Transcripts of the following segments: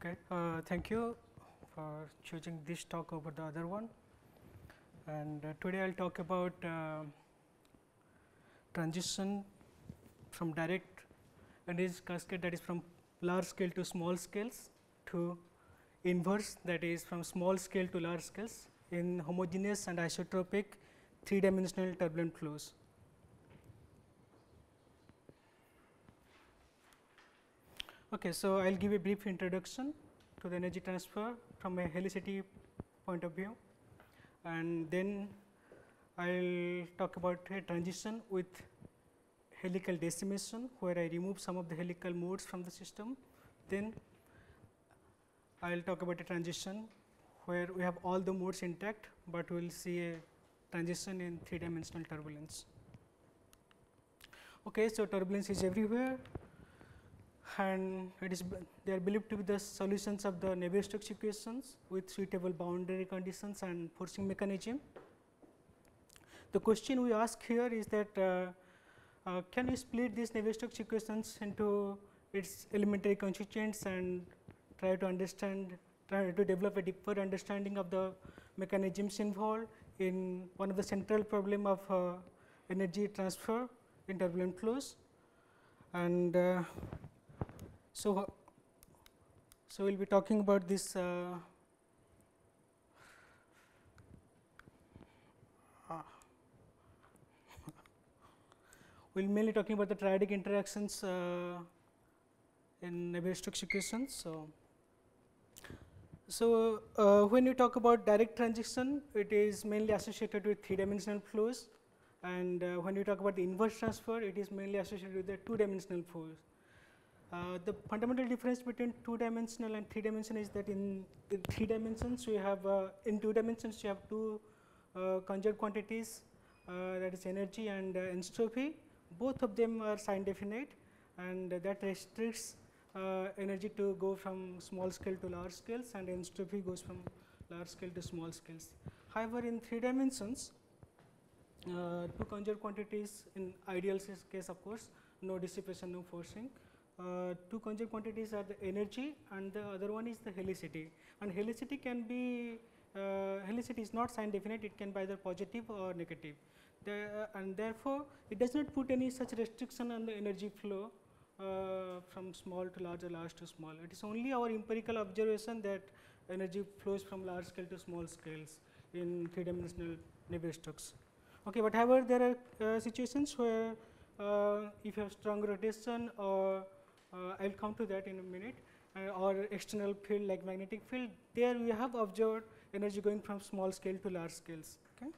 Okay, thank you for choosing this talk over the other one. And today I'll talk about transition from direct energy cascade, that is from large scale to small scales, to inverse, that is from small scale to large scales in homogeneous and isotropic 3-dimensional turbulent flows. Okay, so I'll give a brief introduction to the energy transfer from a helicity point of view, and then I'll talk about a transition with helical decimation, where I remove some of the helical modes from the system. Then I'll talk about a transition where we have all the modes intact, but we will see a transition in 3-dimensional turbulence. Okay, so turbulence is everywhere, and they are believed to be the solutions of the Navier-Stokes equations with suitable boundary conditions and forcing mechanism. The question we ask here is that can we split these Navier-Stokes equations into its elementary constituents and try to develop a deeper understanding of the mechanisms involved in one of the central problem of energy transfer in turbulent flows. And so we'll be talking about this we'll mainly talking about the triadic interactions in Navier-Stokes equations. So when you talk about direct transition, it is mainly associated with 3-dimensional flows, and when you talk about the inverse transfer, it is mainly associated with the 2-dimensional flows. The fundamental difference between 2-dimensional and 3-dimensional is that in 3 dimensions we have in 2 dimensions you have two conjugate quantities, that is energy and entropy. Both of them are sign definite, and that restricts energy to go from small scale to large scales, and entropy goes from large scale to small scales. However, in 3 dimensions, two conjugate quantities, in ideal case of course, no dissipation, no forcing. Two conjugate quantities are the energy, and the other one is the helicity. And helicity can be helicity is not sign definite; it can be either positive or negative. And therefore, it does not put any such restriction on the energy flow from small to large or large to small. It is only our empirical observation that energy flows from large scale to small scales in 3-dimensional Navier-Stokes. Okay, but however, there are situations where if you have strong rotation, or I will come to that in a minute, or external field like magnetic field, there we have observed energy going from small scale to large scales.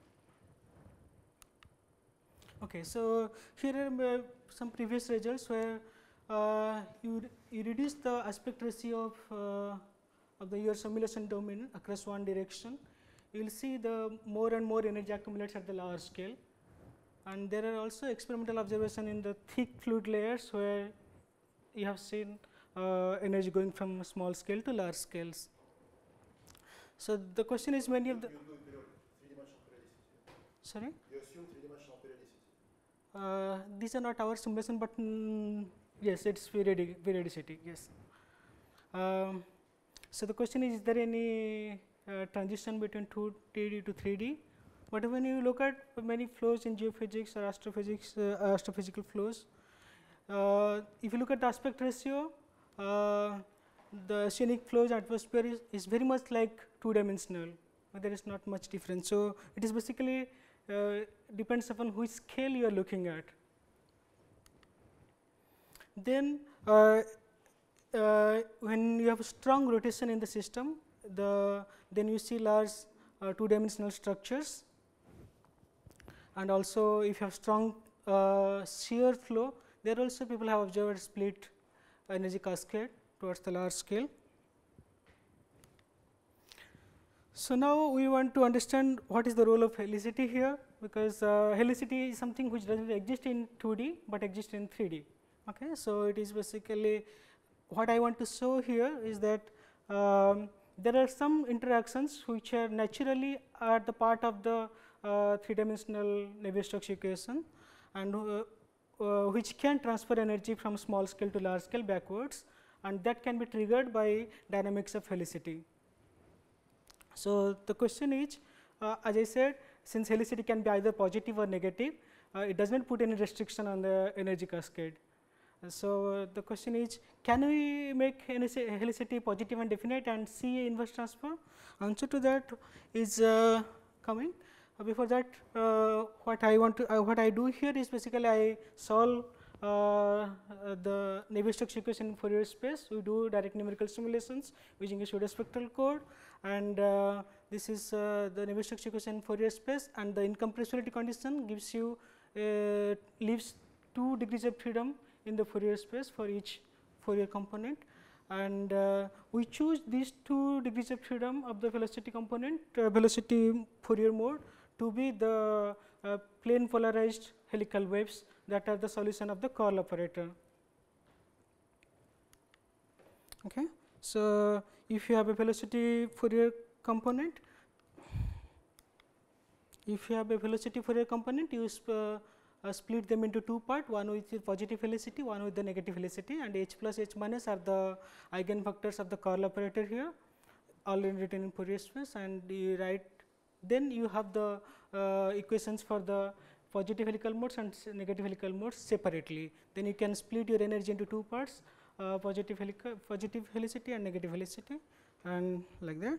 Okay, so here are some previous results where you reduce the aspect ratio of your simulation domain across one direction. You will see the more and more energy accumulates at the large scale. And there are also experimental observation in the thick fluid layers where you have seen energy going from small scale to large scales. So the question is, many of the sorry? You assume 3-dimensional periodicity. These are not our simulation, but yes, it's periodicity. Yes. So the question is there any transition between 2D to 3D? But when you look at many flows in geophysics or astrophysics, astrophysical flows, if you look at the aspect ratio, the oceanic flows atmosphere is very much like 2-dimensional. There is not much difference. So it is basically depends upon which scale you are looking at. Then when you have strong rotation in the system, then you see large 2-dimensional structures. And also if you have strong shear flow, there also people have observed split energy cascade towards the large scale. So now we want to understand what is the role of helicity here, because helicity is something which does not exist in 2D, but exists in 3D. Okay, so it is basically what I want to show here is that there are some interactions which are naturally are the part of the 3-dimensional Navier-Stokes equation, and which can transfer energy from small scale to large scale backwards, and that can be triggered by dynamics of helicity. So, the question is, as I said, since helicity can be either positive or negative, it does not put any restriction on the energy cascade. So, the question is, can we make helicity positive and definite and see inverse transfer? Answer to that is coming. Before that, what I do here is basically I solve the Navier-Stokes equation in Fourier space. We do direct numerical simulations using a pseudospectral code, and this is the Navier-Stokes equation in Fourier space, and the incompressibility condition gives you leaves 2 degrees of freedom in the Fourier space for each Fourier component, and we choose these 2 degrees of freedom of the velocity component, velocity Fourier mode, to be the plane polarized helical waves that are the solution of the curl operator. Okay. So, if you have a velocity Fourier component, you split them into 2 parts, one with the positive helicity, one with the negative helicity, and H plus H minus are the eigenvectors of the curl operator here, already written in Fourier space, and you write, then you have the equations for the positive helical modes and negative helical modes separately. Then you can split your energy into 2 parts, positive helicity and negative helicity, and like that.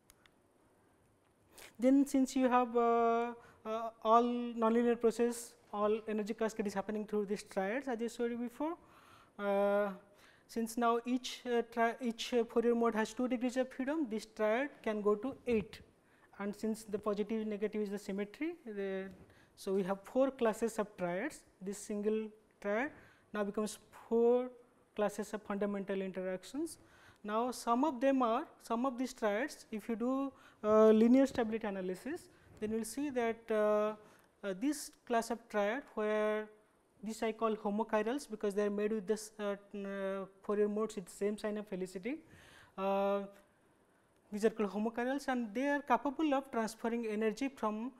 Then since you have all nonlinear process, all energy cascade is happening through these triads as I showed you before. Since now each Fourier mode has 2 degrees of freedom, this triad can go to 8, and since the positive negative is the symmetry, so we have 4 classes of triads. This single triad now becomes 4 classes of fundamental interactions. Now, some of these triads, if you do linear stability analysis, then you will see that this class of triad, where this I call homochirals because they are made with this Fourier modes with the same sign of helicity. These are called homochirals, and they are capable of transferring energy from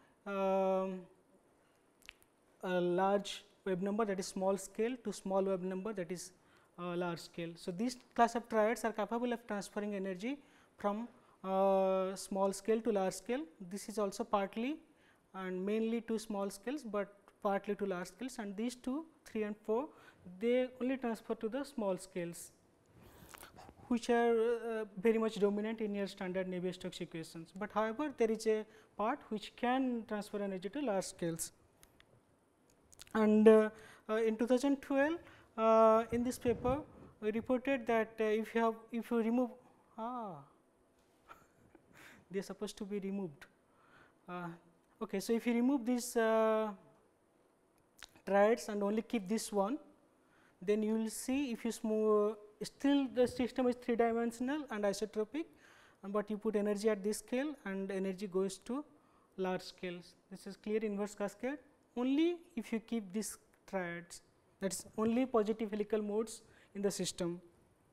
a large wave number, that is small scale, to small wave number, that is large scale. So, these class of triads are capable of transferring energy from small scale to large scale. This is also partly and mainly to small scales, but partly to large scales, and these 2, 3 and 4, they only transfer to the small scales, which are very much dominant in your standard Navier-Stokes equations. But however, there is a part which can transfer energy to large scales. And in 2012, in this paper, we reported that if you remove they are supposed to be removed. Okay, so if you remove these triads and only keep this one, then you will see if you still the system is 3-dimensional and isotropic, but you put energy at this scale and energy goes to large scales. This is clear inverse cascade only if you keep these triads, that is only positive helical modes in the system.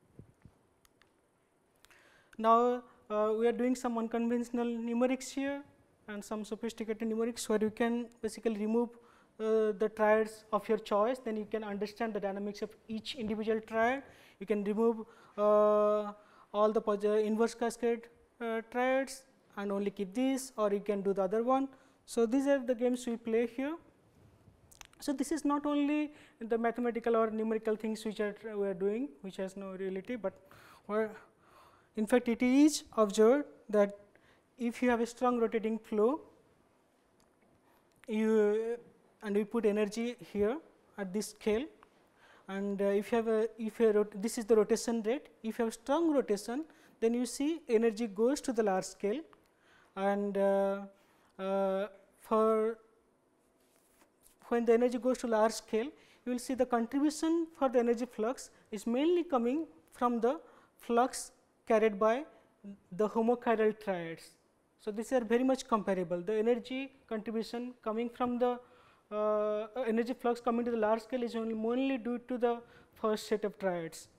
Now, we are doing some unconventional numerics here and some sophisticated numerics where you can basically remove the triads of your choice, then you can understand the dynamics of each individual triad. You can remove all the inverse cascade triads and only keep this, or you can do the other one. So, these are the games we play here. So, this is not only the mathematical or numerical things which we are doing, which has no reality, but where in fact it is observed that if you have a strong rotating flow, and we put energy here at this scale, and if you have this is the rotation rate. If you have strong rotation, then you see energy goes to the large scale, and when the energy goes to large scale, you will see the contribution for the energy flux is mainly coming from the flux carried by the homochiral triads. So, these are very much comparable. The energy contribution coming from the energy flux coming to the large scale is only due to the first set of triads.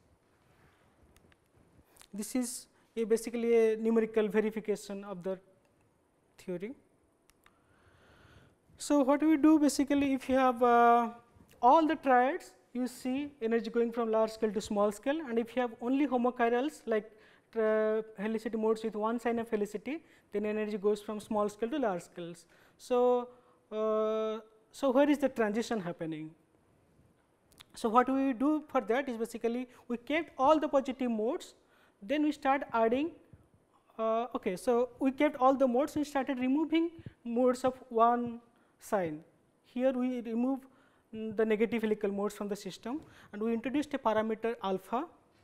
This is basically a numerical verification of the theory. So, what we do basically, if you have all the triads you see energy going from large scale to small scale, and if you have only homochirals like helicity modes with one sign of helicity, then energy goes from small scale to large scales. So, so where is the transition happening? So, what we do for that is basically we kept all the positive modes, then we start adding. Okay, so we kept all the modes and started removing modes of one sign. Here we remove the negative helical modes from the system, and we introduced a parameter alpha,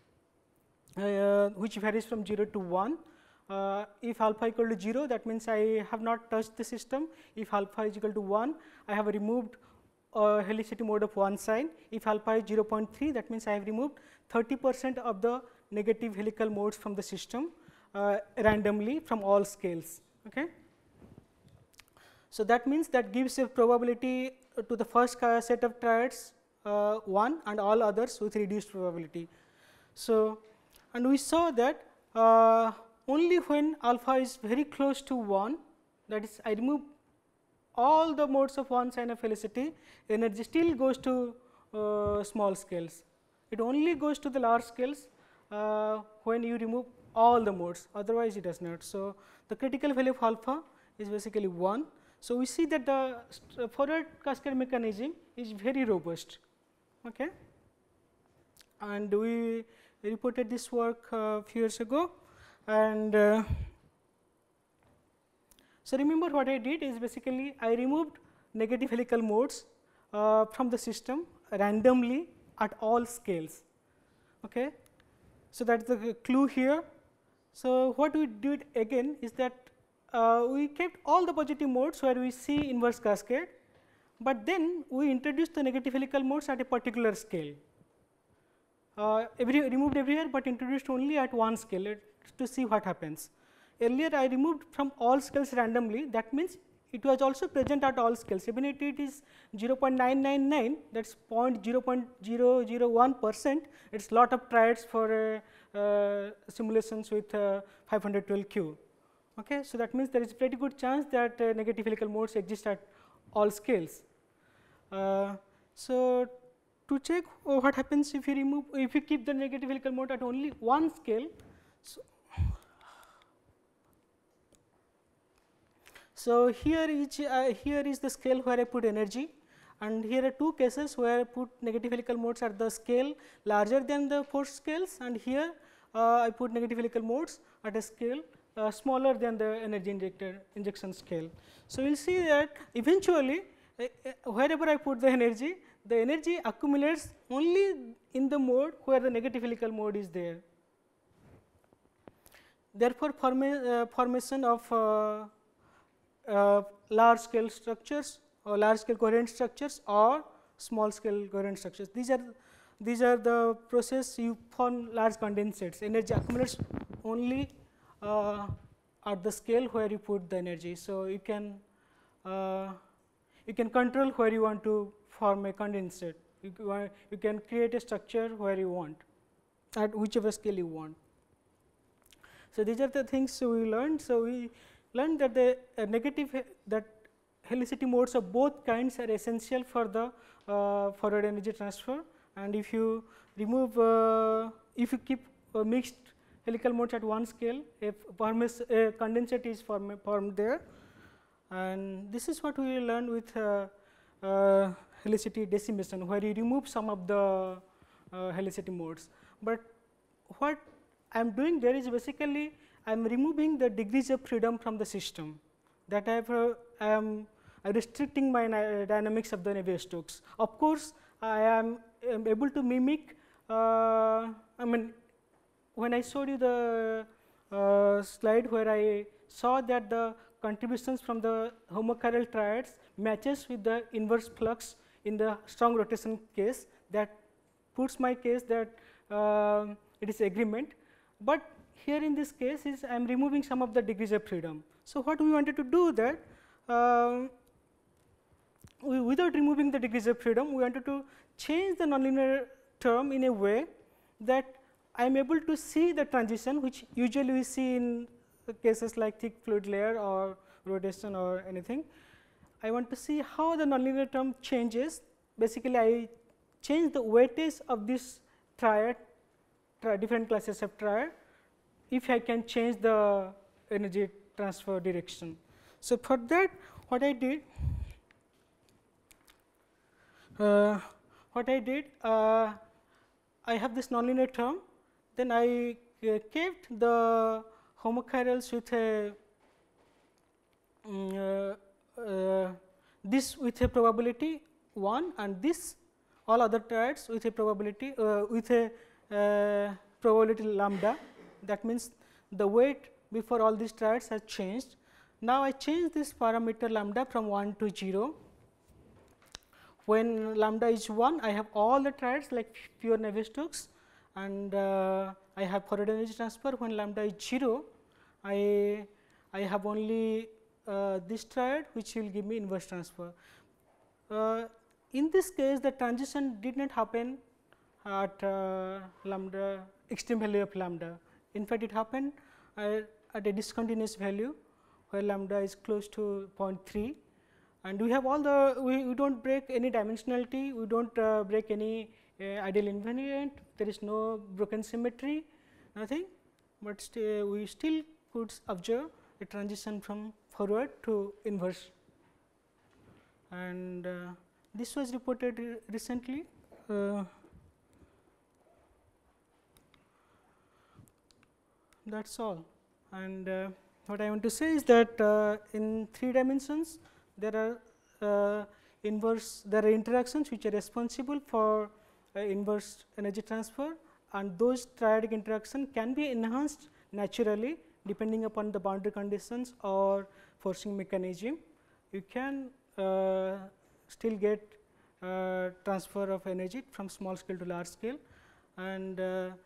which varies from 0 to 1. If alpha equal to 0, that means I have not touched the system. If alpha is equal to 1, I have removed helicity mode of one sign. If alpha is 0.3, that means I have removed 30% of the negative helical modes from the system randomly from all scales. Okay. So, that means that gives a probability to the first set of triads 1 and all others with reduced probability. So, and we saw that only when alpha is very close to 1, that is I remove all the modes of one sign of helicity, energy still goes to small scales. It only goes to the large scales when you remove all the modes, otherwise it does not. So, the critical value of alpha is basically 1. So, we see that the forward cascade mechanism is very robust. Okay. And we reported this work a few years ago, and so remember what I did is basically I removed negative helical modes from the system randomly at all scales. Okay. So, that is the clue here. So, what we did again is that we kept all the positive modes where we see inverse cascade, but then we introduced the negative helical modes at a particular scale. Removed everywhere, but introduced only at one scale to see what happens. Earlier I removed from all scales randomly, that means it was also present at all scales, even if it is 0.999, that is 0.001%, it is lot of triads for simulations with 512Q. Okay. So, that means there is pretty good chance that negative helical modes exist at all scales. So, to check what happens if you keep the negative helical mode at only one scale. So, here is the scale where I put energy, and here are two cases where I put negative helical modes at the scale larger than the forced scales, and here I put negative helical modes at a scale smaller than the energy injection scale. So, we will see that eventually wherever I put the energy accumulates only in the mode where the negative helical mode is there. Therefore, formation of large scale structures or large scale coherent structures or small scale coherent structures. These are the process you form large condensates. Energy accumulates only at the scale where you put the energy. So, you can control where you want to form a condensate. You can create a structure where you want at whichever scale you want. So, these are the things we learned. So, we learned that the that helicity modes of both kinds are essential for the forward energy transfer, and if you remove if you keep mixed helical modes at one scale, a condensate is formed there, and this is what we learned with helicity decimation, where you remove some of the helicity modes. But what I am doing there is basically I am removing the degrees of freedom from the system, that I am restricting my dynamics of the Navier-Stokes. Of course, I am able to mimic, I mean, when I showed you the slide where I saw that the contributions from the homochiral triads matches with the inverse flux in the strong rotation case, that puts my case that it is agreement. But here in this case is I am removing some of the degrees of freedom. So, what we wanted to do that without removing the degrees of freedom, we wanted to change the nonlinear term in a way that I am able to see the transition, which usually we see in cases like thick fluid layer or rotation or anything. I want to see how the nonlinear term changes. Basically, I change the weightage of this triad, different classes of triad, if I can change the energy transfer direction. So, for that what I did, I have this nonlinear term, then I kept the homochirals with a this with a probability 1 and this all other triads with a probability probability lambda. That means, the weight before all these triads has changed. Now, I change this parameter lambda from 1 to 0. When lambda is 1, I have all the triads like pure Navier-Stokes, and I have forward energy transfer. When lambda is 0, I have only this triad which will give me inverse transfer. In this case, the transition did not happen at lambda extreme value of lambda. In fact, it happened at a discontinuous value where lambda is close to 0.3, and we have all the we do not break any dimensionality, we do not break any ideal invariant, there is no broken symmetry, nothing, but we still could observe a transition from forward to inverse, and this was reported recently. That is all, and what I want to say is that in 3 dimensions there are interactions which are responsible for inverse energy transfer, and those triadic interaction can be enhanced naturally depending upon the boundary conditions or forcing mechanism. You can still get transfer of energy from small scale to large scale, and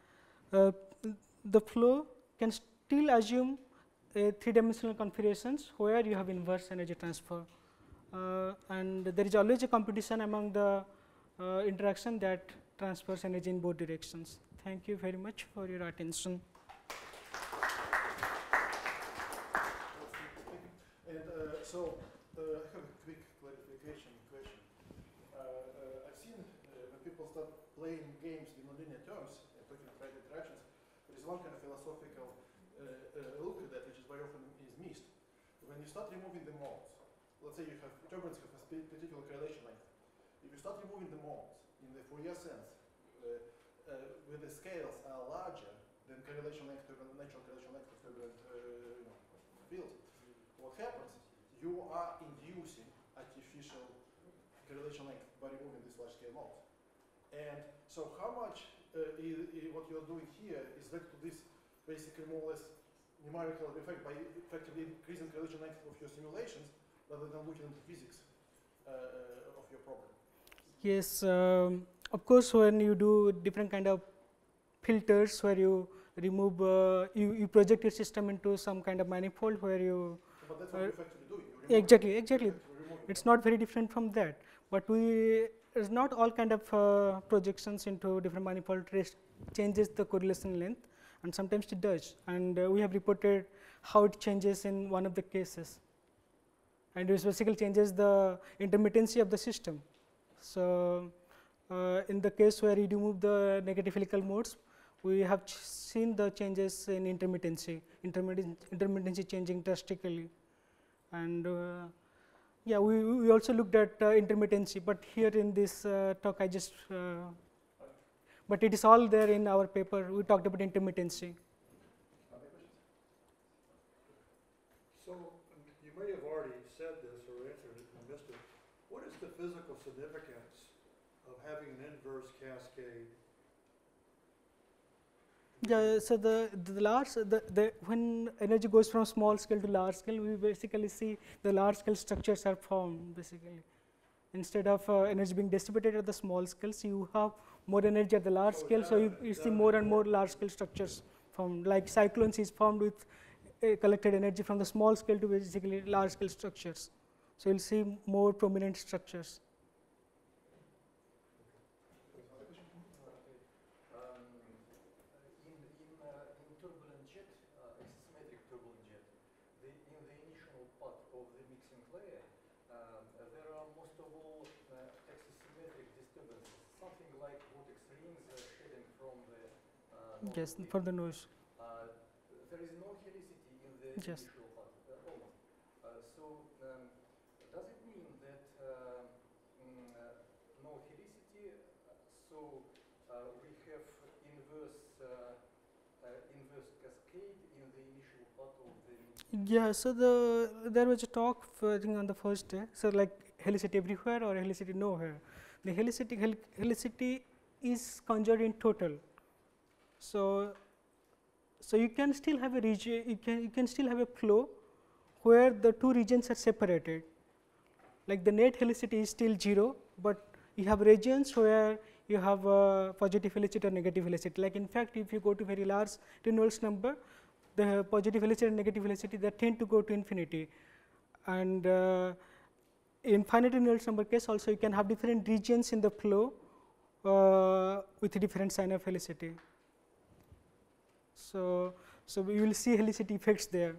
the flow can still assume a 3-dimensional configurations where you have inverse energy transfer, and there is always a competition among the interaction that transfers energy in both directions. Thank you very much for your attention. And so I have a quick clarification question. I've seen when people start playing games in nonlinear terms and talking about triad interactions, there is one kind of philosophical look at that which is very often is missed. When you start removing the modes, let's say you have turbulence have a particular correlation length. If you start removing the modes in the Fourier sense, where the scales are larger than correlation length to natural correlation length of turbulent fields, what happens? You are inducing artificial correlation length by removing these large scale modes. And so, how much what you are doing here is led to this basically more or less numerical effect by effectively increasing correlation length of your simulations rather than looking into physics of your problem? Yes, of course, when you do different kind of filters where you remove, you project your system into some kind of manifold where you. But that's what you're effectively doing. Exactly. It's not very different from that, but there's not all kind of projections into different manifold changes the correlation length, and sometimes it does, and we have reported how it changes in one of the cases, and it basically changes the intermittency of the system. So, in the case where you remove the negative helical modes, we have seen the changes in intermittency changing drastically, and yeah, we also looked at intermittency, but here in this talk I just, but it is all there in our paper. We talked about intermittency. So you may have already said this or answered it and I missed it. What is the physical significance of having an inverse cascade? Yeah, so when energy goes from small scale to large scale, we basically see the large scale structures are formed basically. Instead of energy being distributed at the small scales, you have more energy at the large scale, so you see more and more large scale structures formed, like cyclones is formed with collected energy from the small scale to basically large scale structures. So, you will see more prominent structures. In turbulent jet, axisymmetric turbulent jet, in the initial part of the mixing layer, there are most of all axisymmetric disturbances something like vortex rings shedding from the node Yes, of the for the noise. there is no helicity in the Yes. initial part, almost. Does it mean that no helicity, so we have inverse cascade in the initial part of the Yeah, so there was a talk I think on the first day. So like helicity everywhere or helicity nowhere. The helicity is conjured in total. So you can still have a region. You can still have a flow where the two regions are separated. Like the net helicity is still 0, but you have regions where you have a positive helicity or negative helicity. Like in fact, if you go to very large Reynolds number, the positive helicity and negative helicity they tend to go to infinity. And in finite Reynolds number case also you can have different regions in the flow with different sign of helicity. So we will see helicity effects there.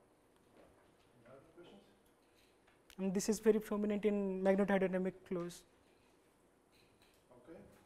Any other questions? And this is very prominent in magnetodynamic flows.